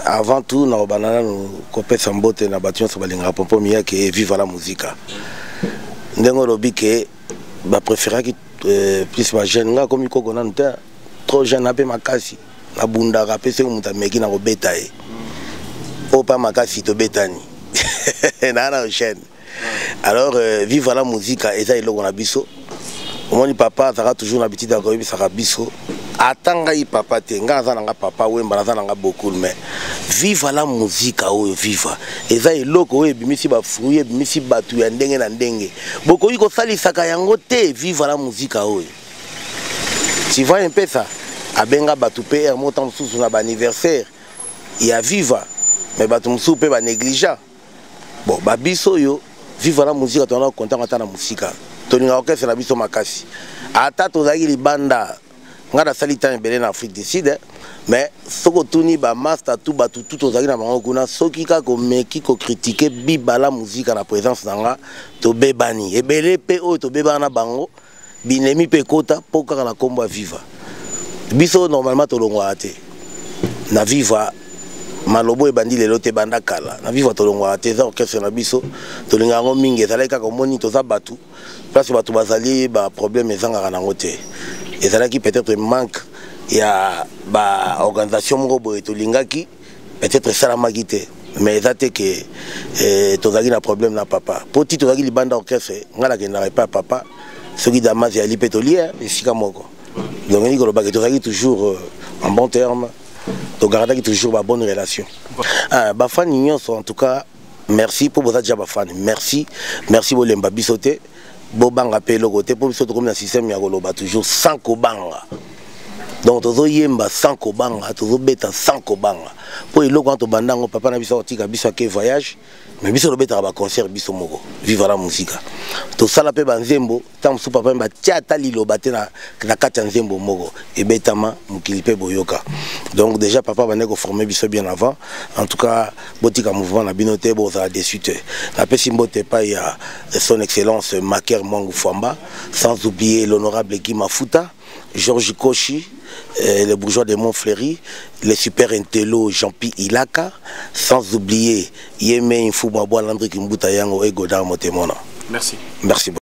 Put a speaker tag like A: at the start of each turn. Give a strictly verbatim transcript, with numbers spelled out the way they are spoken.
A: avant tout na banana no kopesa mbote na bation so balinga pompo miya ke viva la musique ndengo lobi ke ba préférer ki plus ba jeune nga comme ikoko na nta trop jeune ape makasi na bunda rapé se muta meki na kobeta e o pa makasi to betani na na jeune alors euh, viva la musique eza eloko na biso omoni papa sera toujours l'habitude à koyebisa ka biso atanga i papa te nga za nga papa wemba za nga beaucoup mais viva la musique oyo viva eza eloko oyo bimisi ba fruit bimisi batu ya ndenge na ndenge boko iko salisaka yango te viva la musique oyo tu vois un peu ça abenga batu pe er montant sous na ba anniversaire ya viva mais batu musu pe ba négligeant bon ba biso yo viva la musique to na content ata na musique toninga orchestre na biso makasi ata tozaki libanda ngada salita mbele na Afrique du Sud mais soko tuni ba master tout batu tout tozaki na bango kuna soki ka ko meki ko critiquer bibala musique na présence nanga to bebani ebele pe o to bebana bango binemi pe kota poka na kombo viva biso normalement to longwa te na viva malobo e bandi lelo te banda kala na viva to longwa te za orchestre na biso to linga ngo mingi ezalaki ka moni to za batu place batu bazali ba problème ezanga na ngote ezalaki peut-être manque ya ba organisation moko boye to lingaki peut-être ça la magité mais ezate que eh tozaki na problème na papa poti tozaki li banda orchestre ngala ke na pas papa soki damazi ali pétrolière esika moko donc ni ko lo ba ke tozaki toujours en bon terme to garder toujours ba bonne relation ah ba fan nyonso en tout cas merci pour vous déjà ba fan merci merci bolemba bisote bobanga pe loko te pour biso to comme na système ya koloba toujours sans kobanga donc tozo yemba sans kobanga tozo beta sans kobanga po iloko to bandango papa na biso otika biso ke voyage mais biso lobeta ba concert biso moko viva la musique to sala pe banzembo tam su papa mba tiata liloba te na na kata nzembo moko e betama mukili pe boyoka donc déjà papa bande ko former biso bien avant en tout cas botika mouvement na binote bo za déçu la pesi mbote pa ya son excellence Maker Mwangu Famba sans oublier l'honorable Guy Mafuta Georges Kochi, euh, le bourgeois de Montfleury, le super intello Jean-Pi Ilaka, sans oublier Yeme Infoubaboa Landry Kimbuta Yango et Godard Motemona.
B: Merci.
A: Merci beaucoup.